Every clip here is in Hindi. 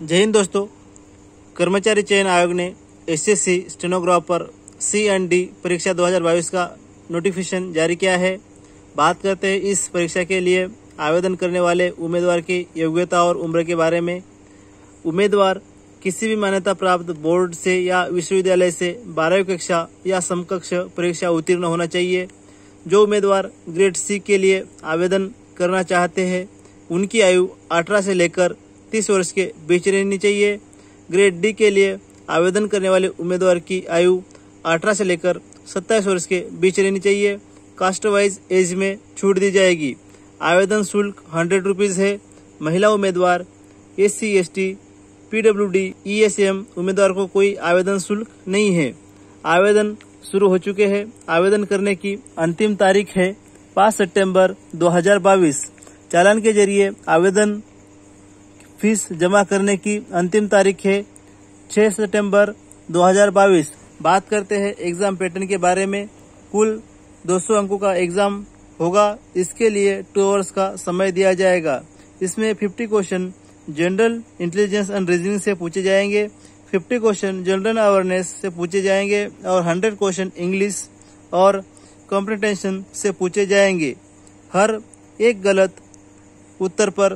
जय हिंद दोस्तों। कर्मचारी चयन आयोग ने एसएससी स्टेनोग्राफर C&D परीक्षा 2022 का नोटिफिकेशन जारी किया है। बात करते हैं इस परीक्षा के लिए आवेदन करने वाले उम्मीदवार की योग्यता और उम्र के बारे में। उम्मीदवार किसी भी मान्यता प्राप्त बोर्ड से या विश्वविद्यालय से 12वीं कक्षा या समकक्ष परीक्षा उत्तीर्ण होना चाहिए। जो उम्मीदवार ग्रेड C के लिए आवेदन करना चाहते हैं उनकी आयु 18 से लेकर 30 वर्ष के बीच रहनी चाहिए। ग्रेड D के लिए आवेदन करने वाले उम्मीदवार की आयु 18 से लेकर 27 वर्ष के बीच रहनी चाहिए। कास्ट वाइज एज में छूट दी जाएगी। आवेदन शुल्क 100 रुपीज़ है। महिला उम्मीदवार SC ST PWD ESM उम्मीदवार को कोई आवेदन शुल्क नहीं है। आवेदन शुरू हो चुके हैं। आवेदन करने की अंतिम तारीख है 5 सितंबर 2022। चालान के जरिए आवेदन फीस जमा करने की अंतिम तारीख है 6 सितंबर 2022। बात करते हैं एग्जाम पैटर्न के बारे में। कुल 200 अंकों का एग्जाम होगा। इसके लिए 2 आवर्स का समय दिया जाएगा। इसमें 50 question general intelligence and reasoning से पूछे जाएंगे, 50 क्वेश्चन जनरल अवेयरनेस से पूछे जाएंगे और 100 क्वेश्चन इंग्लिश और कॉम्प्रिहेंशन से पूछे जाएंगे। हर एक गलत उत्तर पर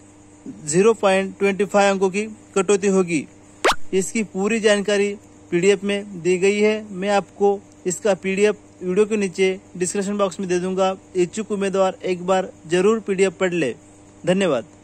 0.25 अंकों की कटौती होगी। इसकी पूरी जानकारी PDF में दी गई है। मैं आपको इसका PDF वीडियो के नीचे डिस्क्रिप्शन बॉक्स में दे दूंगा। इच्छुक उम्मीदवार एक बार जरूर PDF पढ़ ले। धन्यवाद।